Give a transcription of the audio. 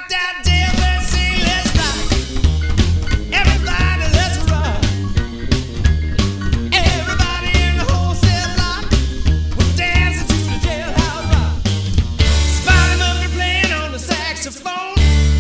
rocked out jailbird sing, let's rock. Everybody, let's rock. Everybody in the whole cell block was dancing to the jailhouse rock. Spotty Murphy playing on the saxophone.